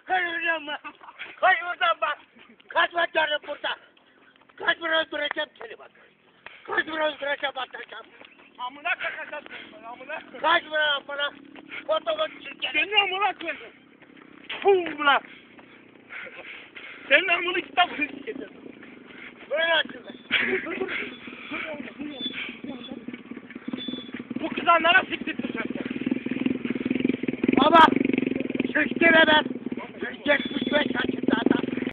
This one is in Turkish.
Kaç buradan bak. Kaçma canım burada. Kaç buraya öldüreceğim seni bak. Kaç buraya öldüreceğim atacağım. Amına kakacağız ben amına. Kaç buraya amına. Fotoğraf çirkin. Senin amına koyacağım. Pum bırak. Senin amını kitabını sikeceğim. Böyle açılır. Bu kızanlara siktirteceğim.